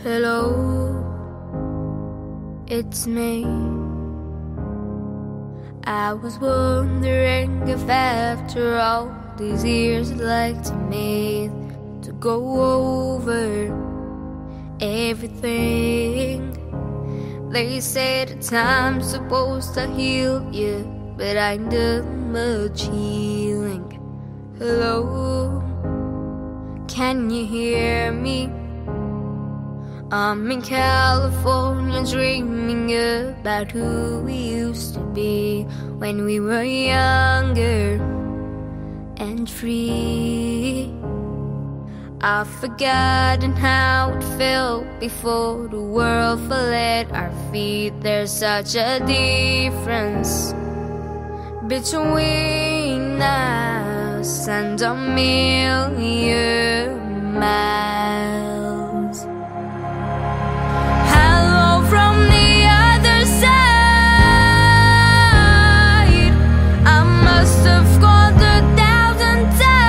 Hello, it's me. I was wondering if after all these years I'd like to meet to go over everything. They said that time's supposed to heal you, but I ain't done much healing. Hello, can you hear me? I'm in California dreaming about who we used to be when we were younger and free. I've forgotten how it felt before the world fell at our feet. There's such a difference between us and a million miles. Hello from the other side. I must have called 1,000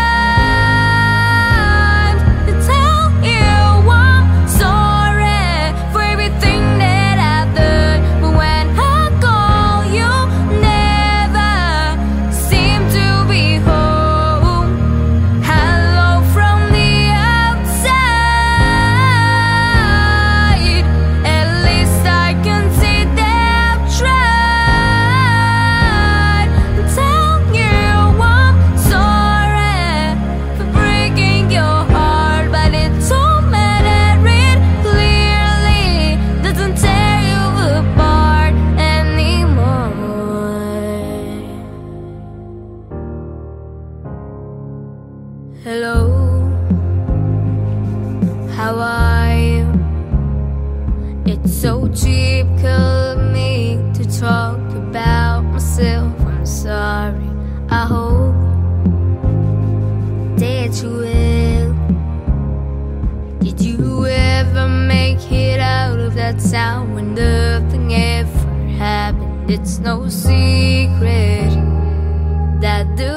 times to tell you I'm sorry for everything that I've done. But when I call, you never seem to be home. Hello from the outside. At least I can see that I've tried to tell you I'm sorry for breaking your heart, but it don't matter. It clearly doesn't tear you apart anymore. Hello, how are you? It's so typical of me to talk about myself. I'm sorry. I hope that you will. Did you ever make it out of that town when nothing ever happened? It's no secret that the